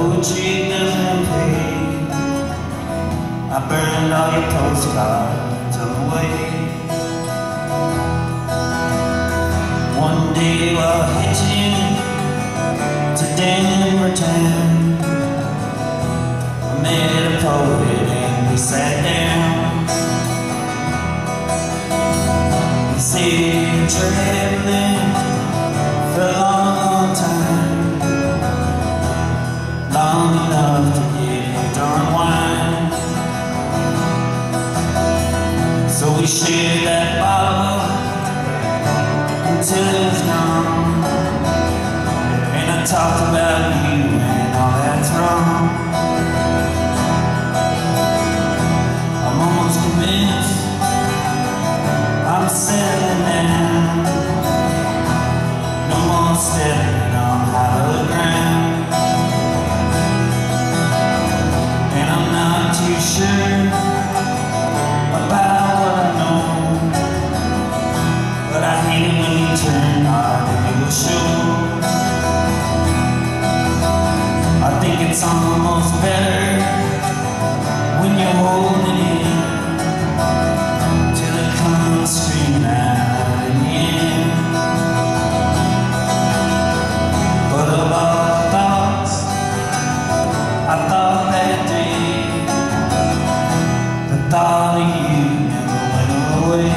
poetry doesn't pay. I burned all your postcards away. One day I'll hit you to Denver town. I met a poet and we sat down. He said you're traveling for a long, long time, long enough to get hooked on wine. So we shared that bottle until it was gone, and I talked about you and all that's wrong. I'm almost convinced I'm settling down. No more stepping on hollow ground. And I'm not too sure about what I know, but I hate it when you turn hard into a show. I think it's almost better when you're holding in till it comes screaming out in the end. But of all the thoughts I thought that day, the thought of you never went away.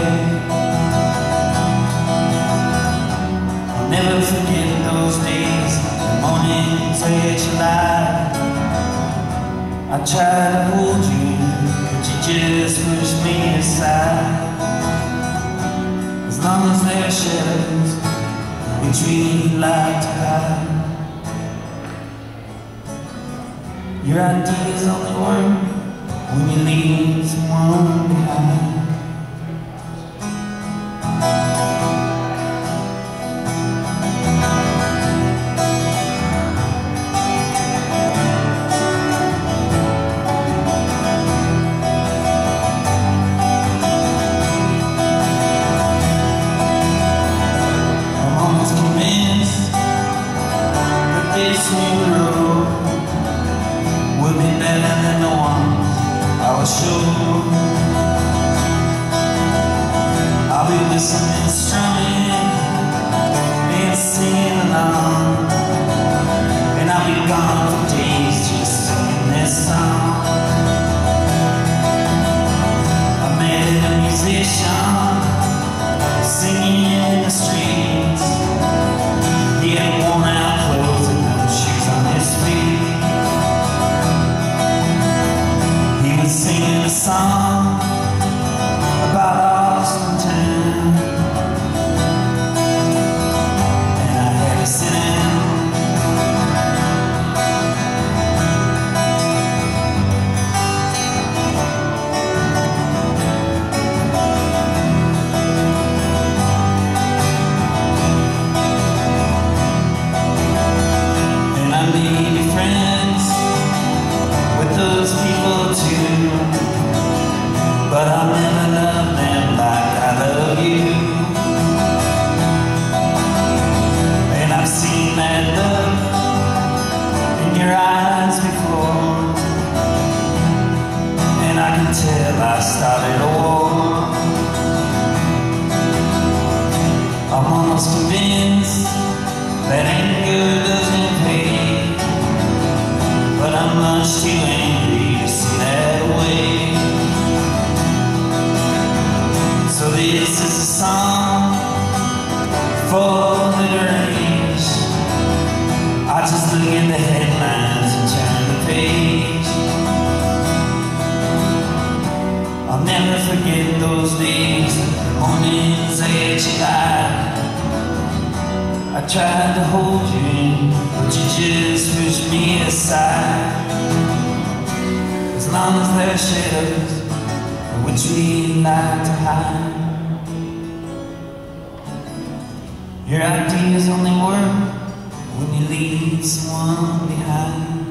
I'll never forget those days, the mornings that you lied. I tried to hold you, but you just pushed me aside. As long as there are shadows, which we like to hide, your ideas only work when you leave someone behind. I'm almost convinced that this new road will be better than the ones I was sure. I'll be listening, strumming and singing along, and I'll be gone for days just singing this song. I met a musician singing in the streets. He had worn out clothes and no shoes on his feet. Singing a song about Austin town, and I had to sit down. And I may be friends with those people too, but I'll never love them like I love you. And I've seen that look in your eyes before, and I can tell I started a war. I'm almost convinced that anger doesn't pay, but I'm much too angry to see that way. So this is a song for the deranged. I just look at the headlines and turn the page. I'll never forget those days, the mornings that you lied. I tried to hold you in, but you just pushed me aside. As long as there are shadows which we like to hide, your ideas only work when you leave someone behind.